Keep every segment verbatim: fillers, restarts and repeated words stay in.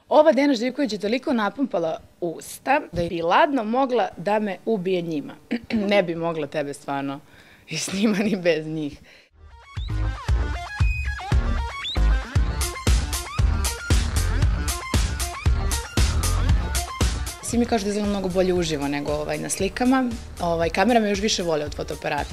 Ova Dejana Živković je toliko napumpala usta da bi ladno mogla da me ubije njima. Ne bi mogla tebe stvarno i s njima ni bez njih. Svi mi kažu da izgledam mnogo bolje uživo nego na slikama. Kamera me još više voli od fotoaparata.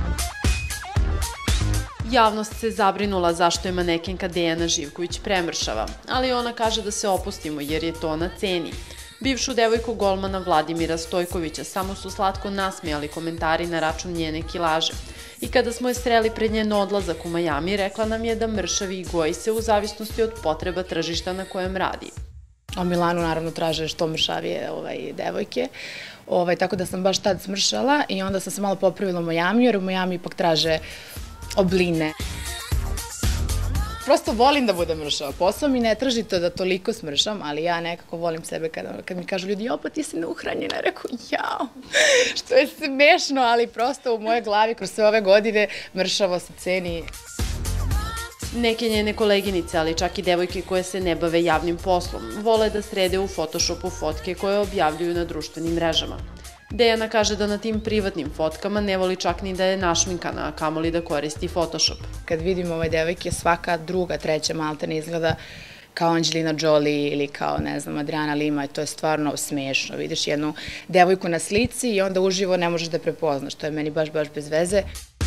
Javnost se zabrinula zašto je manekenka Dejana Živković premršava, ali ona kaže da se opustimo jer je to na ceni. Bivšu devojku golmana Vladimira Stojkovića samo su slatko nasmijali komentari na račun njene kilaže. I kada smo je sreli pred njen odlazak u Majami, rekla nam je da mršavi i goji se u zavisnosti od potreba tržišta na kojem radi. U Milanu naravno traže što mršavije devojke, tako da sam baš tad smršala i onda sam se malo popravila u Majamiju, jer u Majami ipak traže obline. Prosto volim da budem mršava. Posao mi ne traži to da toliko smršam, ali ja nekako volim sebe kad mi kažu ljudi, opa ti si neuhranjena, rekao jao, što je smešno, ali prosto u moje glavi kroz sve ove godine mršavo se ceni. Neke njene koleginice, ali čak i devojke koje se ne bave javnim poslom, vole da srede u Photoshopu fotke koje objavljuju na društvenim mrežama. Dejana kaže da na tim privatnim fotkama ne voli čak ni da je našminkana, a kamoli da koristi Photoshop. Kad vidim ove devojke, svaka druga, treća malta ne izgleda kao Angelina Jolie ili kao, ne znam, Adriana Lima, to je stvarno smešno. Vidiš jednu devojku na slici i onda uživo ne možeš da prepoznaš, to je meni baš, baš bez veze.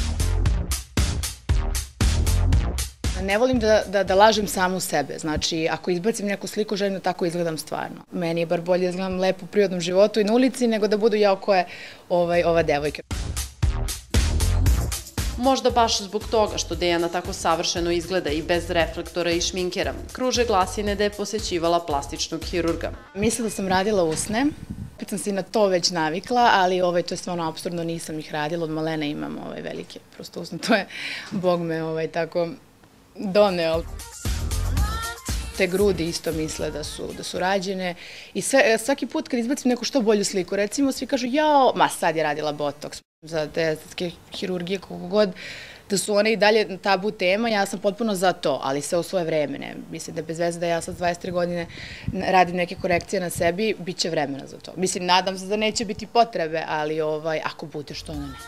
Ne volim da lažem samu sebe, znači ako izbacim neku sliku želim da tako izgledam stvarno. Meni je bar bolje da izgledam lepo u prirodnom životu i na ulici nego da budu jao ko je ova devojka. Možda baš zbog toga što Dejana tako savršeno izgleda i bez reflektora i šminkera, kruže glasine da je posećivala plastičnog hirurga. Mislila da sam radila usne, opet sam se i na to već navikla, ali to je stvarno apsurdno, nisam ih radila, od malene imam velike prosto usne, to je, Bog me tako doneo. Te grudi isto misle da su rađene i svaki put kad izbacim neku što bolju sliku, recimo svi kažu jao, ma sad je radila botoks, za te estetske hirurgije, kako god, da su one i dalje tabu tema, ja sam potpuno za to, ali sve u svoje vreme, ne, mislim da je bez veze da ja sad dvadeset tri godine radim neke korekcije na sebi, bit će vremena za to. Mislim, nadam se da neće biti potrebe, ali ako bude, što ne ne.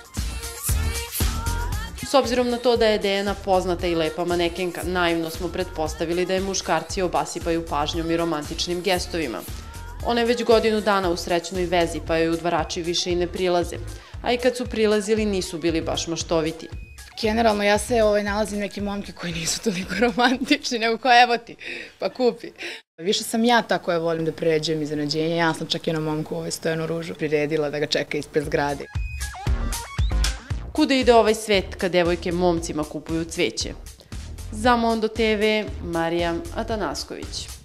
S obzirom na to da je Dejana poznata i lepa manekenka, naivno smo pretpostavili da je muškarci obasipaju pažnjom i romantičnim gestovima. Ona je već godinu dana u srećnoj vezi, pa joj udvarači više i ne prilaze, a i kad su prilazili nisu bili baš maštoviti. Generalno ja se nalazim neke momke koji nisu toliko romantični, nego kao evo ti, pa kupi. Više sam ja ta koja volim da priređujem iznenađenja, ja sam čak jednom momku Stojanu Ružu priredila da ga čeka ispred zgrade. Kuda ide ovaj svet kad devojke momcima kupuju cveće? Za Mondo te ve, Marija Atanasković.